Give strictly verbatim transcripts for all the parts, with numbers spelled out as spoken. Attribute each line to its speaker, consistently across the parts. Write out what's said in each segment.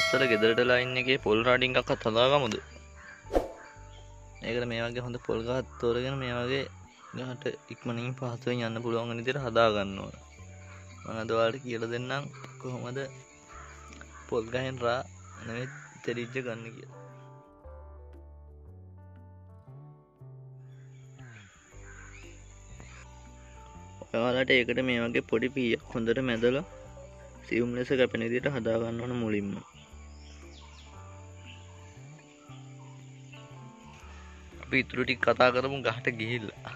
Speaker 1: දවස්වල ගෙදරට ලයින් එකේ පොල් රාඩින් එකක් හදාගමුද? මේකට මේ වගේ හොඳ පොල් ගහක් තෝරගෙන මේ වගේ ගහට ඉක්මනින් පහසුවෙන් යන්න පුළුවන් වෙන විදිහට හදා ගන්න ඕන. මම අද ඔයාලට කියලා දෙන්නම් කොහොමද පොල් ගහෙන් රා නෙවෙයි තෙරිච්ච ගන්න කියලා. ඔයාලට ඒකට මේ වගේ පොඩි පීයක් හොඳට මැදලා සියුම් ලෙස කැපෙන විදිහට හදා ගන්න ඕන මුලින්ම. අපි ඊටු ටික කතා කරමු ගහට ගිහිල්ලා.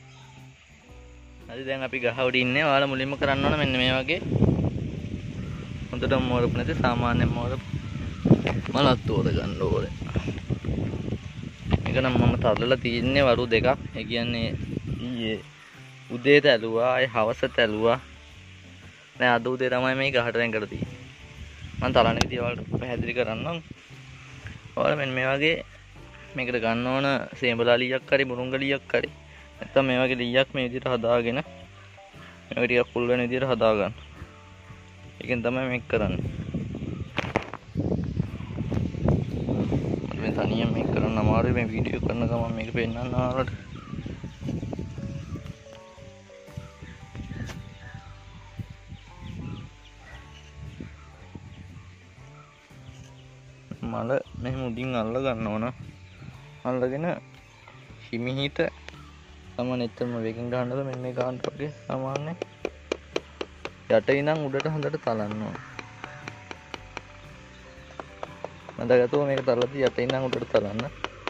Speaker 1: හරි දැන් අපි ගහ උඩ ඉන්නේ. ඔයාලා මුලින්ම කරන්න ඕන මෙන්න මේ වගේ හොඳට මෝරපු නැති සාමාන්‍ය මෝරපු මලක් තෝර ගන්න ඕනේ. මේක නම් මම තරලලා තියන්නේ වරු දෙකක්. ඒ කියන්නේ ඊයේ උදේට ඇලුවා, ඒ හවසට ඇලුවා. දැන් අද උදේ තමයි මේ ගහට රැඟලා තියෙන්නේ. මම තරණ විදිය ඔයාලට පැහැදිලි කරන්නම්. ඔයාලා මෙන්න මේ වගේ මේකට ගන්න ඕන සේඹලා ලීයක් හරි මුරුංග ලීයක් හරි නැත්නම් මේ වගේ ලීයක් මේ විදිහට හදාගෙන මේක ටිකක් ෆුල් වෙන විදිහට හදා ගන්න. ඒකෙන් තමයි මේක කරන්නේ. මට මේ තනියම මේක කරන්න අමාරුයි. මේ වීඩියෝ කරන ගමන් මේක පෙන්නන්න ආවලට මල මෙහෙම උඩින් අල්ල ගන්න ඕන. අල්ලගෙන හිමිහිට සමාන එතරම් වේගෙන් ගන්නද මෙන්න මේ ගන්නට වගේ සාමාන්‍ය යට ඉඳන් උඩට හොඳට තලන්න ඕන. මන්දගතෝ මේක තරලදී යට ඉඳන් උඩට තලන්න.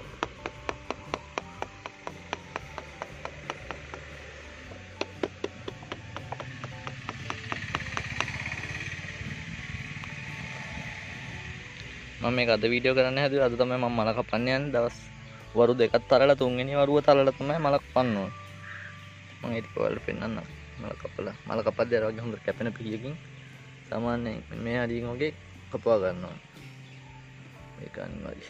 Speaker 1: මම මේක අද වීඩියෝ කරන්න හැදුවේ. අද තමයි මම මල කපන්න යන්නේ. දවස් වරු දෙකක් තරලා තුන්වෙනි වරුව තරලා තමයි මල කපන්න ඕනේ. මම ඒක ඔයාලට පෙන්නන්නම්. මල කපලා මල කපද්දී අර වගේ හොඳට කැපෙන පිහියකින් සාමාන්‍යයෙන් මේ හරියෙන් වගේ කපවා ගන්න ඕනේ. මේක අනිවාර්යයි.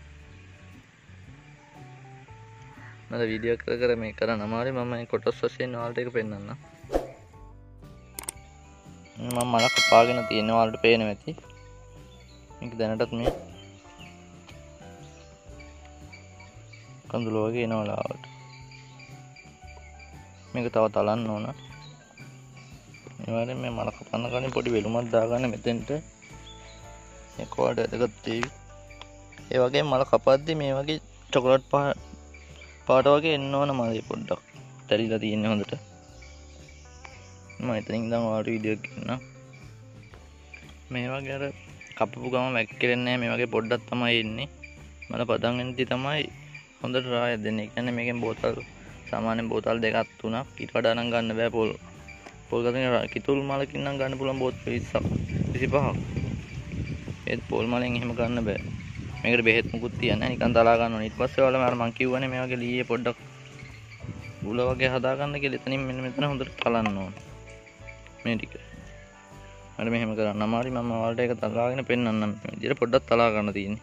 Speaker 1: මම වීඩියෝ කර කර මේක කරන්න අමාරුයි. මම මේ කොටස් වශයෙන් ඔයාලට ඒක පෙන්නන්නම්. මම මල කපාගෙන තියෙන ඔයාලට පේනවා ඇති. මේක දැනටත් මේ කඳුළු වගේ එනවා ලාවට. මේක තව තලන්න ඕන. ඊවරෙන් මේ මල කපන්න කලින් පොඩි වෙලුමක් දාගන්න මෙතෙන්ට. මේක වලට ඇදගත් වේවි. ඒ වගේ මල කපද්දී මේ වගේ චොකලට් පාට වගේ එන්න ඕන මලේ පොඩ්ඩක්. තැරිලා තියෙන්නේ හොඳට. මම එතනින් ඉඳන් ඔයාලට වීඩියෝ එකක් ගන්නම්. මේ වගේ අර කපපු ගම වැක්කිරෙන්නේ නැහැ. මේ වගේ පොඩ්ඩක් තමයි එන්නේ. මල පදන් වෙනදී තමයි හොඳට රාය දෙන්නේ. ඒ කියන්නේ මේකෙන් බෝතල් සාමාන්‍යයෙන් බෝතල් දෙකක් තුනක් ඊට වඩා නම් ගන්න බෑ. පොල් පොල් ගතින් කිතුල් මලකින් නම් ගන්න පුළුවන් බෝතල් විස්සක් විසිපහක්. ඒත් පොල් මලෙන් එහෙම ගන්න බෑ. මේකට බෙහෙත් මුකුත් තියන්නේ නැහැ. නිකන් දලා ගන්න ඕනේ. ඊට පස්සේ ඔයාලා මම මං කිව්වනේ මේ වගේ ලීයේ පොඩ්ඩක් උල වගේ හදා ගන්න කියලා. එතනින් මෙන්න මෙතන හොඳට කලන්න ඕනේ. මේ ටික මට මෙහෙම කරන්න අමාරුයි. මම ඔයාලට ඒක තලාගෙන පෙන්නන්නම්. මේ විදිහට පොඩ්ඩක් තලා ගන්න තියෙන්නේ.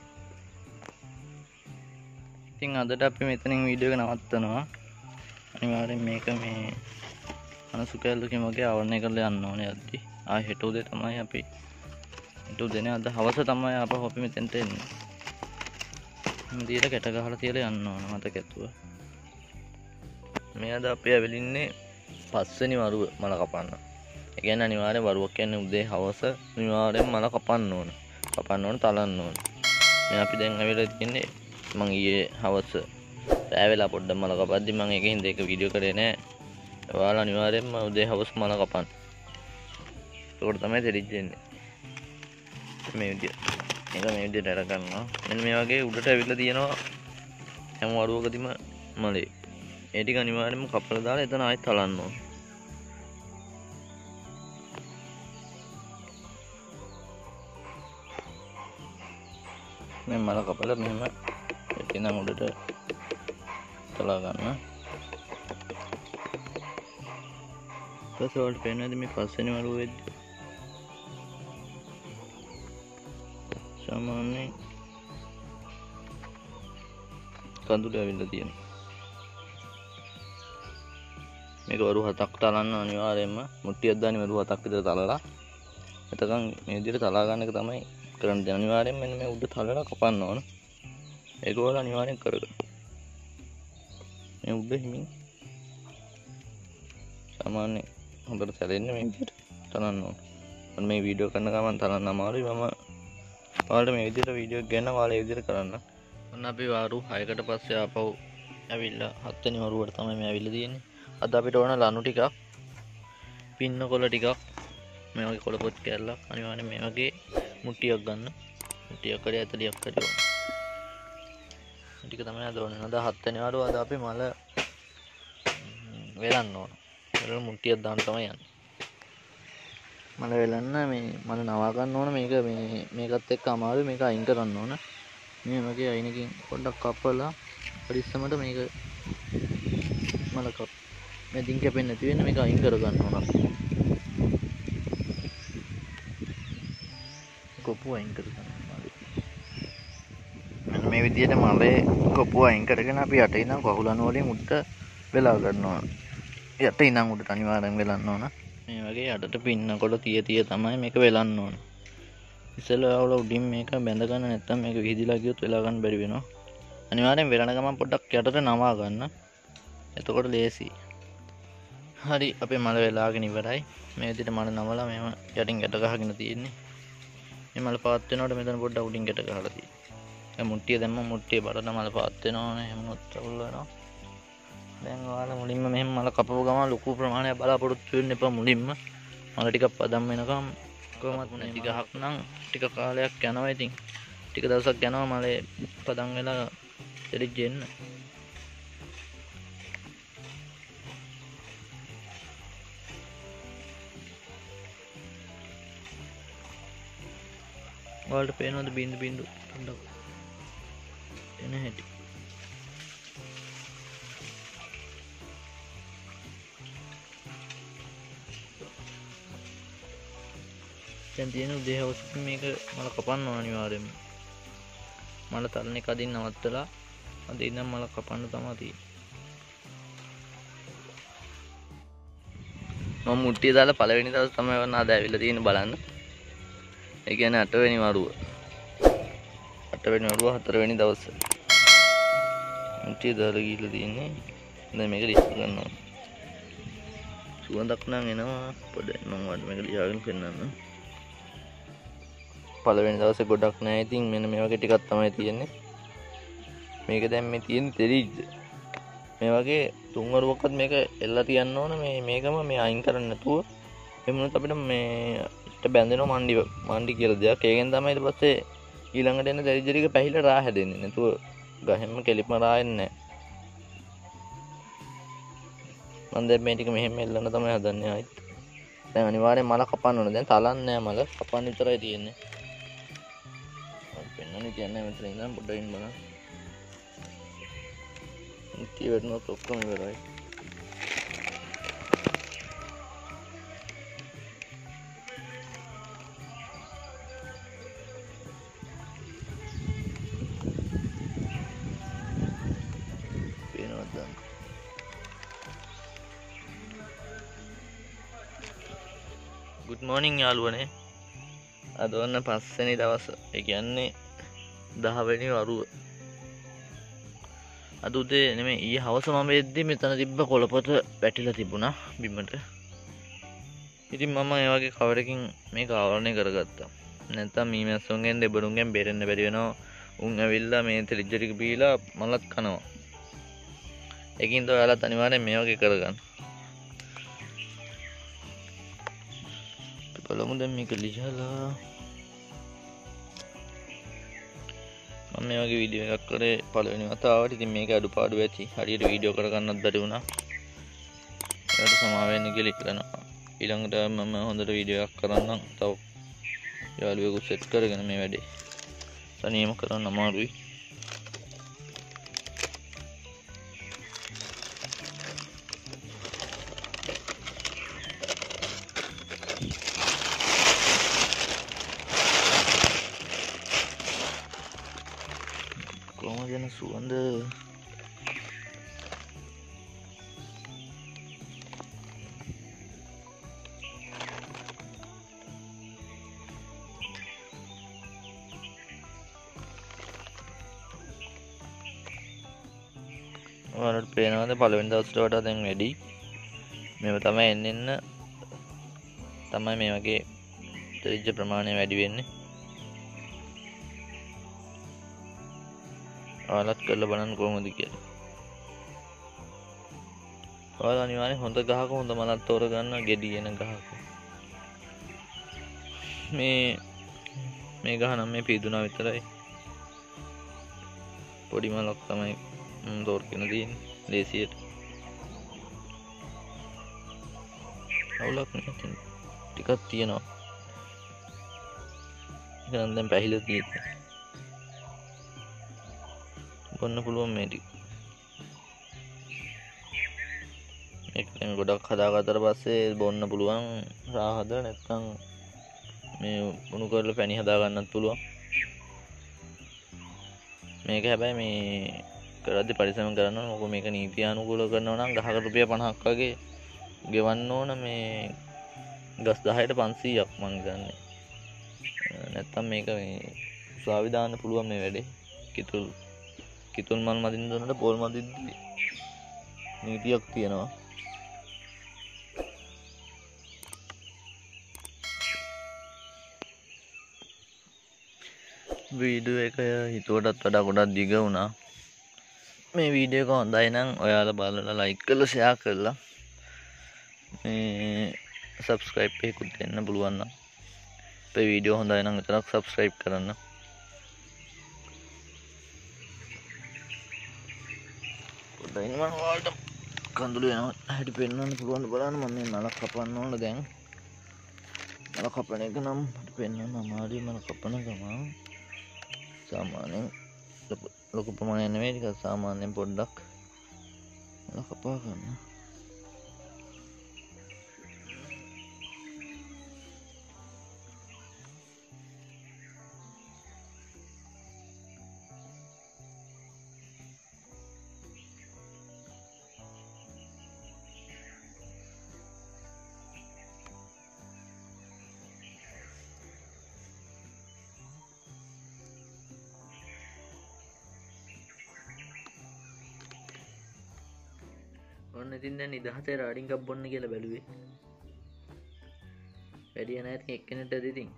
Speaker 1: ඉතින් අදට අපි මෙතනින් වීඩියෝ එක නවත්තනවා. අනිවාර්යෙන් මේක මේ අනසු කැලලකින් වගේ ආවරණය කරලා යන්න ඕනේ යද්දි. ආයෙ හෙට උදේ තමයි අපි හෙට උදේනේ අද හවස තමයි ආපහු අපි මෙතෙන්ට එන්නේ. මේ විදිහට කැට ගහලා තියලා යන්න ඕන මතක ඇතුව. මේ අද අපි ඇවිලින්නේ පස්වෙනි වරුව මල කපන්න. ඒ කියන්නේ අනිවාර්යෙන් වරුවක් කියන්නේ උදේ හවස අනිවාර්යෙන් මල කපන්න ඕන. කපන්න ඕන තලන්න ඕන. මේ අපි දැන් ඇවිල්ලා තියන්නේ මං ඊයේ හවස රෑ වෙලා පොඩ්ඩක් මල කපද්දි මං ඒකෙන් දෙක වීඩියෝ කරේ නෑ. ඔයාලා අනිවාර්යෙන්ම උදේ හවස මල කපන්න. ඒකට තමයි තෙරිච්චෙන්නේ. මේ විදියට. මේක මේ විදියට අර ගන්නවා. මෙන්න මේ වගේ උඩට ඇවිල්ලා තියෙනවා හැම වරුවකදීම මලේ. ඒ ටික අනිවාර්යෙන්ම කපලා දාලා එතන ආයෙත් තලන්න ඕන. මේ මල කපලා මෙහෙම එතන උඩට තලා ගන්න. ඊට වලට පේනවාද මේ පස්වෙනි වරුව වෙද්දි සාමාන්‍යයෙන් කඳුළු ඇවිල්ලා තියෙනවා. මේක වරු හතක් තලන්න අනිවාර්යයෙන්ම මුට්ටියක් දාන්නේ වරු හතක් විතර තලලා එතකන් මේ විදිහට තලා ගන්න එක තමයි කරන්න දෙන අනිවාර්යෙන් මෙන්න මේ උඩ තලලා කපන්න ඕන. ඒක ඔයාලා අනිවාර්යෙන් කරගන්න. මේ උඩ හිමින් සාමාන්‍ය හොඳට සැලෙන්නේ මේ විදිහට තනන්න ඕන. මම මේ වීඩියෝ කරන ගමන් තනන්න අමාරුයි. මම ඔයාලට මේ විදිහට වීඩියෝ එක ගන්න ඔයාලා මේ විදිහට කරන්න. ඔන්න අපි වාරු හයකට පස්සේ ආපහු ඇවිල්ලා හත් වෙනි වරුවට තමයි මේ ඇවිල්ලා තියෙන්නේ. අද අපිට ඕන ලනු ටිකක්, පින්න කොළ ටිකක්, මේ වගේ කොළ පොත් කැල්ලක්, අනිවාර්යෙන් මේ වගේ මුට්ටියක් ගන්න. මුට්ටියක් කරේ ඇතලියක් කරේ ඕන. මේ ටික තමයි අද ඕනේ. අද හත් වෙනි වරුව අද අපි මල වෙලන්න ඕන. වල මුට්ටියක් දාන්න තමයි යන්නේ. මල වෙලන්න මේ මල නවා ගන්න ඕන. මේක මේ මේකත් එක්ක අමාරුයි. මේක අයින් කරන්න ඕන. මේ වගේ අයිනකින් පොඩ්ඩක් කපලා පරිස්සමට මේක මල කප මෙදින් කැපෙන්නේ නැති වෙන්න මේක අයින් කර ගන්න ඕන. කොපුව අයින් කර ගන්න ඕන. මෙන්න මේ විදිහට මලේ කොපුව අයින් කරගෙන අපි යට ඉඳන් කහුලන වලින් උඩට වෙලා ගන්න ඕන. යට ඉඳන් උඩට අනිවාර්යෙන් වෙලන්න ඕන. මේ වගේ යටට පින්නකොට තිය තිය තමයි මේක වෙලන්න ඕන. ඉස්සෙල්ලා ඔයාලා උඩින් මේක බැඳ ගන්න නැත්නම් මේක විහිදිලා ගියොත් වෙලා ගන්න බැරි වෙනවා. අනිවාර්යෙන් වෙලන ගමන් පොඩ්ඩක් යටට නමා ගන්න. එතකොට ලේසි. හරි අපේ මල වෙලාගෙන ඉවරයි. මේ විදිහට මල නමලා මෙහෙම යටින් ගැට ගහගෙන තියෙන්නේ. මේ මල පාත් වෙනකොට මෙතන පොඩ්ඩක් උඩින් ගැට ගහලා තියෙන්නේ. දැන් මුට්ටිය දැම්ම මුට්ටිය බරන මල පාත් වෙනවනේ. එහෙම නොත් අවුල් වෙනවා. දැන් ඔයාලා මුලින්ම මෙහෙම මල කපපුව ගමන් ලොකු ප්‍රමාණයක් බලාපොරොත්තු වෙන්න එපා මුලින්ම. මල ටිකක් පදම් වෙනකම් කොහොමත් නැති ගහක් නම් ටික කාලයක් යනවා. ඉතින් ටික දවසක් යනවා මලේ පදම් වෙලා දෙලිජෙන්න. ඔයාලට පේනවද බින්දු බින්දු පොඩ්ඩක් එන හැටි? දැන් තියෙන උදේ හවස මේක මල කපන්න ඕන අනිවාර්යයෙන්ම. මල තලන එක අදින් නවත්තලා අද ඉඳන් මල කපන්න තමයි තියෙන්නේ. මම මුට්ටිය දාලා පළවෙනි දවස් තමයි වන්න අද ඇවිල්ලා තියෙන්නේ බලන්න. ඒ කියන්නේ අට වෙනි වරුව. අට වෙනි වරුව හතර වෙනි දවස්. මුට්ටිය දාලා ගිහලා තියෙන්නේ. දැන් මේක ලිස්ට් කරනවා. සුවඳක් නම් එනවා. පොඩ්ඩක් මම වඩ මේක ලියාගෙන පෙන්නන්න. පළවෙනි දවසේ ගොඩක් නැහැ. ඉතින් මෙන්න මේ වගේ ටිකක් තමයි තියෙන්නේ. මේක දැන් මේ තියෙන තෙරිජ්ජ. මේ වගේ තුන් වරුවක්වත් මේක එල්ලලා තියන්න ඕන. මේ මේකම මේ අයින් කරන්න නැතුව එමුණත් අපිට මේ ඉට බැඳෙනවා මණ්ඩි මණ්ඩි කියලා දෙයක්. ඒකෙන් තමයි ඊට පස්සේ ඊළඟට එන තෙරිජ්ජ ටික පැහිලා රා හැදෙන්නේ. නැතුව ගහෙන්ම කෙලිපම රා එන්නේ නැහැ. මම දැන් මේ ටික මෙහෙම එල්ලන්න තමයි හදන්නේ ආයිත්. දැන් අනිවාර්යෙන් මල කපන්න ඕන. දැන් තලන්නේ නැහැ මල. කපන්න විතරයි තියෙන්නේ. පෙන්නන්නේ කියන්නේ මෙතන ඉඳන් පොඩ්ඩක් ඉන්න බලන්න. මුට්ටිය වෙනවත් ඔක්කොම ඉවරයි. පේනවද දැන්? good morning යාළුවනේ. අද ඔන්න පස්වෙනි දවස. ඒ කියන්නේ දහ වෙනි වරුව. අද උදේ නෙමෙයි ඊයේ හවස මම එද්දි මෙතන තිබ්බ කොළපොත වැටිලා තිබුණා බිමට. ඉතින් මම ඒ වගේ කවරකින් මේක ආවරණය කරගත්තා. නැත්තම් මීමැස්සුන්ගෙන් දෙබරුන්ගෙන් බේරෙන්න බැරි වෙනවා. උන් ඇවිල්ලා මේ තෙලිජ්ජ ටික බීලා මලත් කනවා. ඒකින්ද ඔයාලත් අනිවාර්යෙන් මේ වගේ කරගන්න. බලමු දැන් මේක ලියලා මම මේ වගේ වීඩියෝ එකක් කරේ පළවෙනි වතාවට. ඉතින් මේක අඩුපාඩු ඇති. හරියට වීඩියෝ කරගන්නත් බැරි වුණා. ඒකට සමාව වෙන්න කියලා ඉල්ලනවා. ඊළඟට මම හොඳට වීඩියෝ එකක් කරන්නම්. තව යාළුවෙකු සෙට් කරගෙන මේ වැඩේ තනියම කරන්න අමාරුයි. කොහොමද යන සුවඳ? ඔයාලට පේනවාද පළවෙනි දවසට වඩා දැන් වැඩි. මේව තමයි එන්න එන්න තමයි මේ වගේ ත්‍රිජ්‍ය ප්‍රමාණය වැඩි වෙන්නේ. ඔයාලත් කරලා බලන්න කොහොමද කියලා. ඔයාලා අනිවාර්යෙන් හොඳ ගහක හොඳ මලක් තෝරගන්න, ගෙඩි එන ගහක. මේ මේ ගහ නම් මේ පීදුනා විතරයි. පොඩි මලක් තමයි මම තෝරගෙන තියෙන්නේ ලේසියට. අවුලක් නැහැ, ටිකක් තියෙනවා. ඒක නම් දැන් පැහිලා තියෙන්නේ. බොන්න පුළුවන් මේ ටික. ඒක දැන් ගොඩක් හදාගත්තට පස්සේ බොන්න පුළුවන්. රා හදලා නැත්නම් මේ උණු කරලා පැණි හදා ගන්නත් පුළුවන්. මේක හැබැයි මේ කරද්දි පරිස්සම් කරන්න ඕන. මොකද මේක නීතියානුකූලව කරනවා නම් ගහකට රුපියල් පනහක් වගේ ගෙවන්න ඕන. මේ ගස් දහයට පන්සීයක් මං ගන්නේ. නැත්තම් මේක මේ උසාවි දාන්න පුළුවන් මේ වැඩේ. කිතුල් කිතුල් මල් මදින්න දුන්නට පොල් මදිද්දි නීතියක් තියෙනවා. වීඩියෝ එක හිතුවටත් වඩා ගොඩක් දිග වුණා. මේ වීඩියෝ එක හොඳයි නම් ඔයාලා බලලා ලයික් කරලා ෂෙයා කරලා මේ සබ්ස්ක්‍රයිබ් එකකුත් දෙන්න පුළුවන් නම් අපේ වීඩියෝ හොඳයි නම් විතරක් සබ්ස්ක්‍රයිබ් කරන්න. පොඩ්ඩක් ඉන්න මම ඔයාලට කඳුළු වෙනවා හැටි පෙන්වන්න පුළුවන් බලන්න. මම මේ මල කපන්න ඕන දැන්. මල කපන එක නම් මට පෙන්වන්න අමාරුයි. මල කපන ගමන් සාමාන්‍යයෙන් ලොකු ප්‍රමාණයක් නෙමෙයි, ටිකක් සාමාන්‍යයෙන් පොඩ්ඩක් මල කපා ගන්න. ඔන්න ඉතින් දැන් නිදහසේ රාඩින් කප් බොන්න කියලා බැලුවේ. වැඩි යන ඇතින් එක්කෙනෙක්ට ඇද ඉතින්.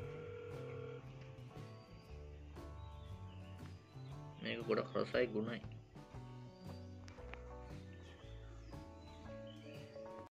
Speaker 1: මේක ගොඩක් රසයි ගුණයි.